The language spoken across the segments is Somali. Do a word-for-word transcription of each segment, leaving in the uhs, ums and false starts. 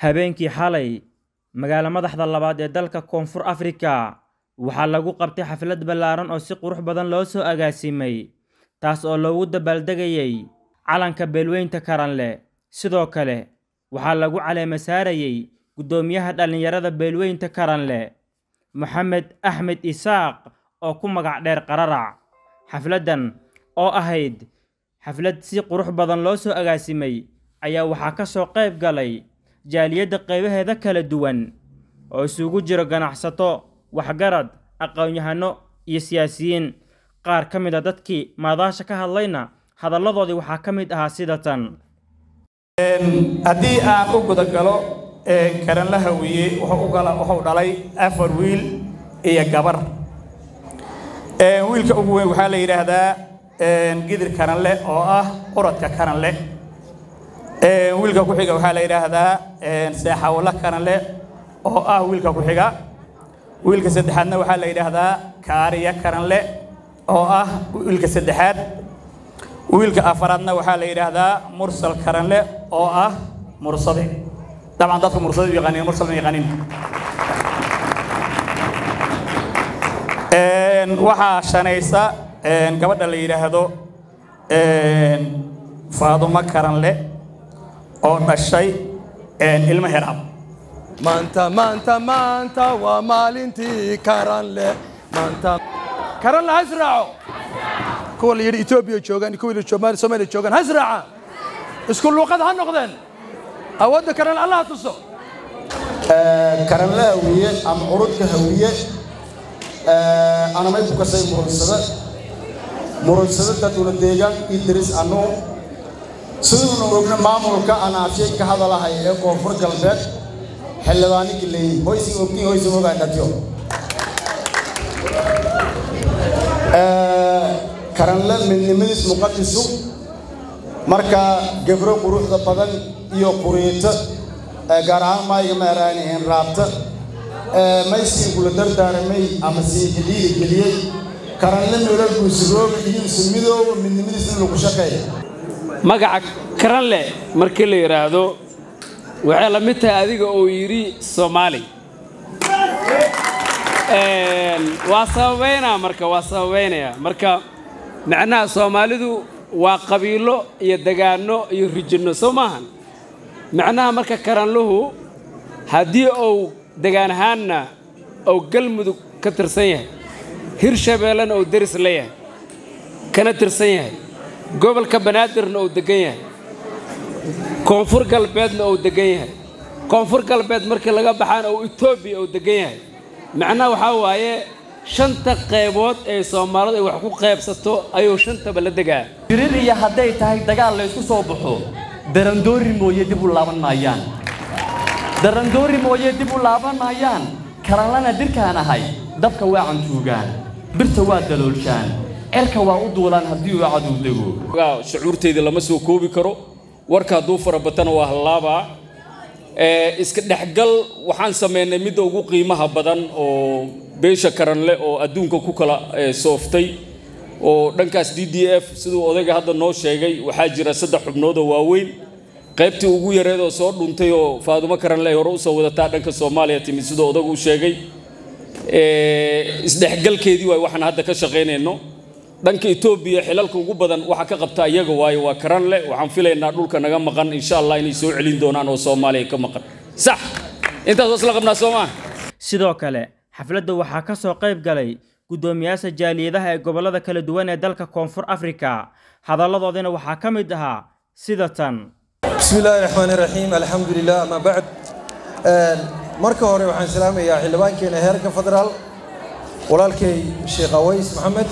habeenkii xalay magaala madaxda labaad ee dalka Koonfur Afrika waxaa lagu qabtay xaflad ballaaran oo si qurux badan loo soo agaasimay taas oo loogu dabaaldegayay calanka beelweynta Karanle. sidoo kale waxaa lagu caleema saarayay gudoomiyaha dhalinyarada beelweynta Karanle Maxamed Axmed Isaaq oo ku magac dheer Qararac. xafladan oo ahayd xaflad si qurux badan loo soo agaasimay ayaa waxaa ka soo qayb galay jaaliyada qaybaheeda kala duwan oo isugu jira ganacsato, waxgarad, aqoon-yahano iyo siyaasiyiin. qaar ka mid ah dadkii maadaasha ka hadlayna hadalladoodii waxaa ka mid ahaa sida tan: haddii aan u guda galo Karanle Hawiye wuxuu dhalay afar wiil iyo gabar. wiilka ugu weyn waxaa la yiraahdaa Gidir Karanle oo ah quradka Karanle. wiilka ku xiga waxaa la yiraahdaa Seexawla Karanle oo ah wiilka ku xiga. wiilka saddexaadna waxaa la yiraahdaa Kaariya Karanle oo ah wiilka saddexaad. wiilka afaraadna waxaa la yiraahdaa Mursal Karanle oo ah mursade. طبعا dadku mursade yaqaaniin, mursal ma yaqaaniin. een waxa shanaysa een gabadha la yiraahdo een Faaduma Karanle oo dhashay een ilmo Heraab. maanta maanta maanta waa maalintii Karanle. maanta Karanle hasraaco kuwa la yiri Ethiopia joogan, kuwa la joogan Soomaaliya joogan hasraaca isku luqad ha noqdeen. awoodda Karanle Allah tuso. ee Karanle Hawiye ama urudka Hawiye ee ana may ku kasay murunsada murunsada daduna deegaan Idris Anu sidoo ogna maamulka ana afshay ka hadalahay ee Koonfur Galbeed xillibaani galay hoysi ogti hoysi oga dhatiyo. ee Karanle midnimadiis muqaddisu marka gabro quruxda badan iyo quriita gaar ahaan maayga maaraaneen raabta ee maysi kula dardaaramay ama si jilii geliyay Karanle nolol guusroob iyo sumidow midnimadiis lagu shaqeeyo. magaca Karanle markii la yiraahdo waxay la mid tahay adiga oo yiri Soomaali. een waa sababeena marka waa sababeena marka macnaha Soomaalidu waa qabiilo iyo degaano iyo rijino Soomahan. macnaha marka Karanluhu hadii uu degaan ahaanna oo galmudug ka tirsan yahay, Hirshabeelana oo daris leeyahay kana tirsan yahay, gobolka Banaadirna oo degan yahay, Koonfur Galbeedna oo degan yahay, Koonfur Galbeed markii laga baxaan oo Itoobiya oo degan yahay. macnaha waxa waaye shanta qaybood ee Soomaalidu wax ku qaybsato ayuu shantaba la degaa. jirir iyo haday tahay dagaal la isku soo baxo darandoori mooye dib u laaban maayaan. darandoori mooye dib u laaban maayaan. Karanlana dirkaan ahay dabka waa cantuugaan, birta waa daloolshaan, cirka waa u duulaan haddii uu cadow dego. shucuurteeda lama soo koobi karo, warka duu farabatana waa halaaba. ee iska dhaxgal waxaan sameynay mid ugu qiimaha badan oo beesha Karanle oo adduunka ku kala sooftay oo dhankaas D D F sidoo odayga hadda noo sheegay waxaa jira saddex xubnood oo waaweyn. qaybtii ugu yareed oo soo dhuntay oo Faaduma Karanle hore u soo wadataa dhanka Soomaaliya timid sidoo odaygu u sheegay. ee isdhaxgalkeedii way waxaan hadda ka shaqeynayno. dhanka Itoobiya xilalka ugu badan waxa ka qabta iyaga waayo waa Karanle. waxaan filaynaa dhulka naga maqan insha Allah inay soo celin doonaan oo Soomaaliya ka maqan. sax intaas oo isla qabnaa Soomaa. sidoo kale xafladda waxaa ka soo qayb galay gudoomiyaasha jaaliyadaha ee gobolada kala duwan ee dalka Koonfur Afrika. hadalladoodina waxaa ka mid ahaa sida tan: bismillaahi raxmaani raxiim, alxamdulillaah, ama bacd. marka hore waxaan salaamayaa xildhibaankeena heerka federaal walaalkay Sheekh Aways Maxamed,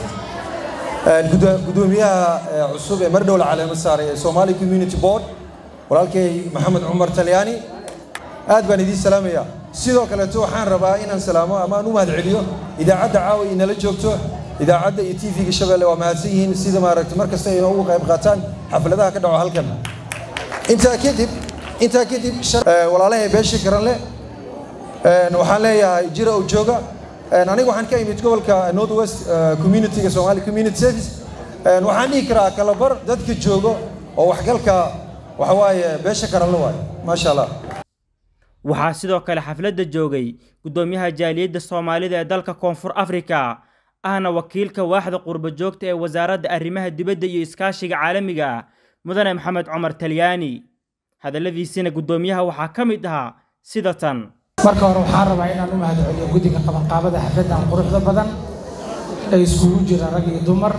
gudoomiyaha cusub ee Mardhow caleema saaray ee Somali Community Board walaalkay Maxamed Cumar Talyaani. aad baan idin salaamayaa. sidoo kale waxaan rabaa inaan salaamo ama aan u mahadceliyo idaacadda caawa inala joogto, idaacadda iyo T V-ga Shabeelle. waa mahadsan yihiin sida maaragtay markasta ay ugu qayb qaataan xafladaha ka dhaco halkan. intaa kadib intaa kadib walaalahay beesha Karanle een waxaan leeyahay jira oo jooga. aniga waxaan ka imid gobolka North West Community-ga Somali Community Service. een waxaan dhihi karaa kala bar dadka joogo oo waxgalka waxa waaye beesha Karanle waaye. ma sha Allah. waxaa sidoo kale xafladda joogay gudoomiyaha jaaliyadda Soomaalida ee dalka Koonfur Afrika ahna wakiilka waaxda qurbo joogta ee wasaaradda arrimaha dibadda iyo iskaashiga caalamiga mudane Maxamed Cumar Talyaani hadaladiisina gudoomiyaha waxaa ka mid ahaa sida tan marka hore waxaan rabaa inaan u mahadceliyo guddiga qabanqaabada xafladdan quruxda badan ee isugu jira rag iyo dumar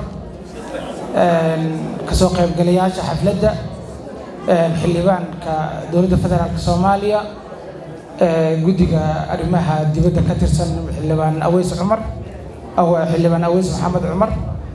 ka soo qaybgalayaasha xafladda xildhibaanka dowladda federaalka Soomaaliya guddiga arrimaha dibadda ka tirsan xildhibaan Aweys Cumar أو حلبان أويس محمد عمر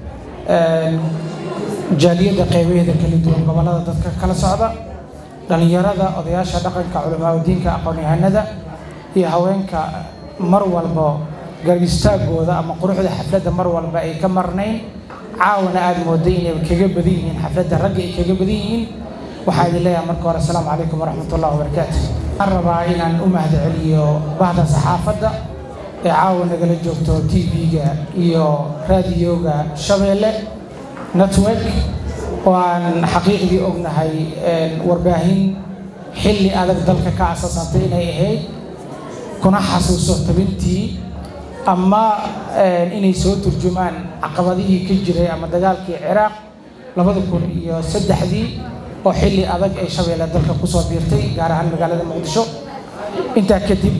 جالية قيمية كليدون قبلها تذكر كلا صعدة لأن يرى ذا أضياش دقن كعلماء الدين كأقوني هندا هي هوين كمروال با قريستاج وذا أما قروح ذا حفلة مروال با أي كمرنين عاون آدم ودين كجب ذين حفلة الرجع كجب ذين وحاد الله أمركم السلام عليكم ورحمة الله وبركاته الربعين عن أمة عليو بعد صحافة عاون نقل جوجتو تي فيجا إيو راديوجا شبيلة نتورك وعن حقيقي أغنى هاي ورباهين حلي أدق دلك كأساساتين هاي كنا حسوسه تبنتي أما إني صوت الجمان عقبادي كجري أما دجال كعراق لابد يكون إيو سد حدي وحلي أدق أي شبيلة دلك قصة بيرتي جارها المقالة مقدشو أنت كتب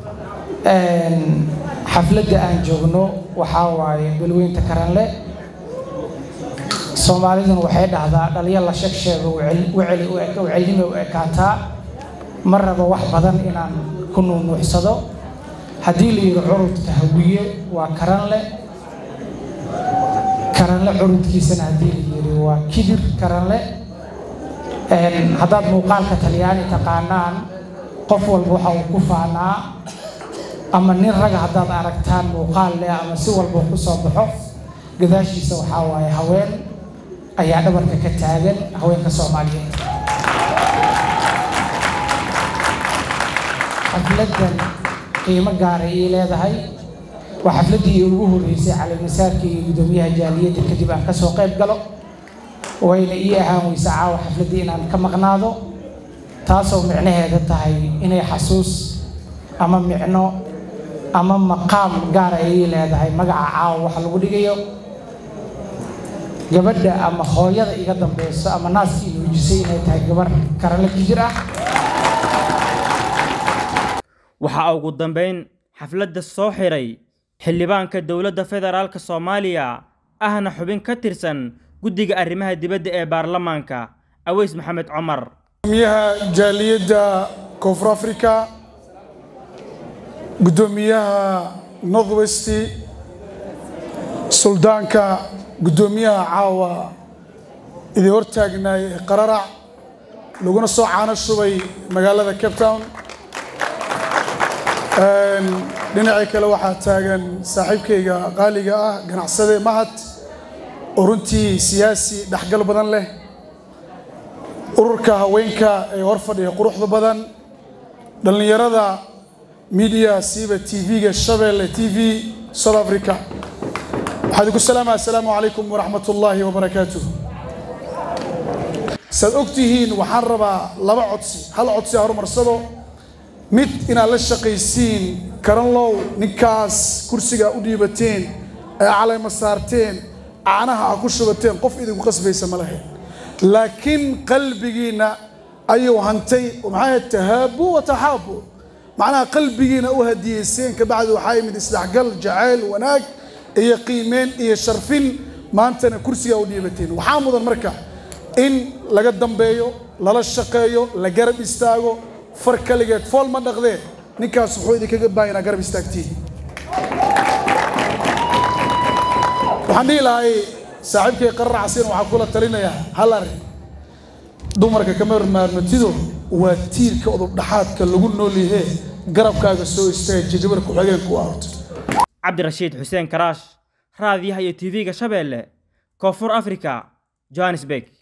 حفلة أن جوجنو وحاوي بلوين تكرنله Soomaalida waxay dhahdaa dhalinyarada shaq sheego wacli wacli wackaata maraba wax badan inaan ku nuuxsado hadii la yiri curudka hawiye waa karanle karanle curudkiisana hadii la yiri waa kidir karanle een hadaad muuqaalka Talyaani taqaanaan qof walba waxa uu ku faanaa ama nin rag hadaad aragtaan muuqaal leh ama si walba ku soo baxo gadaashiisa waxa waaye haween ayaa dhabarka ka taagan haweenka Soomaaliyeed xafladan qiimo gaar ah ay leedahay waa xafladii ugu horeysay cali masaarkii gudoomiyaha jaaliyadda kadib aan ka soo qayb galo wayna ii ahaan weysa caawa xafladii inaan ka maqnaado taasoo micnaheedu tahay inay xasuus ama micno ama maqaam gaar ah ay leedahay magaca caawa wax lagu dhigayo gabadha ama hooyada iga dambayso ama naaskii nuujisay inay tahay gabar karale ku jira waxa ugu dambeyn xafladda soo xiray xildhibaanka dowladda federaalka Soomaaliya ahna xubin ka tirsan guddiga arrimaha dibadda ee baarlamaanka Aweys Maxamed Cumar gudoomiyaha jaaliyadda Koonfur Afrika gudoomiyaha Northwest suldaanka gudoomiyaha caawa idii hortaagnay qararac laguna soo caano shubay magaalada Cape Town een dhinaca kale waxa taagan saaxiibkayga qaaliga ah ganacsade mahad oo runtii siyaasi dhaxgal badan leh ururka haweenka ee hor fadhiya quruxda badan dhalinyarada media siiba T V-ga Shabeelle T V South Africa waxaan ku salaamayaa assalaamu calaykum waraxmatullaahi wabarakaatuh sad ogtihiin waxaan rabaa laba codsi hal codsi horumarsado mid inaad la shaqaysiin karanlow ninkaas kursiga u dhiibateen ee caleema saarteen caanaha ku shubateen qof idinku qasbaysa ma lahayn laakiin qalbigiina ayuu hantay maxay tahaabu wa tahaabu macnaha qalbigiina u hadiyeyseen ka bacdi waxa yimid isdhaxgal jacayl wanaag iyo qiimeen iyo sharfin maantana kursiga u dhiibateen waxaa mudan marka in laga dambeeyo lala shaqeeyo la garab istaago far kaligeed fool ma dhaqdee ninkaas wuxuu idinkaga baahanaa garab istaagtiin waxaan dhihi lahay saaxiibkay qarracsiin waxaa kula talinayaa hal arrin dumarka kama maarmatido waa tiirka udub dhaxaadka lagu nool yahay garabkaaga soo istaag jajabar ku xigeen ku aarto Cabdirashiid Xuseen Karaash raadiyaha iyo T V-ga Shabeelle Koonfur Afrika Johannesburg